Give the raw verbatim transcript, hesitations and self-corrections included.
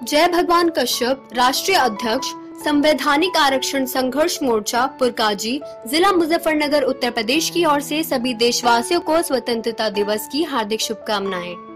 जय भगवान कश्यप, राष्ट्रीय अध्यक्ष, संवैधानिक आरक्षण संघर्ष मोर्चा पुरकाजी, जिला मुजफ्फरनगर, उत्तर प्रदेश की ओर से सभी देशवासियों को स्वतंत्रता दिवस की हार्दिक शुभकामनाएं।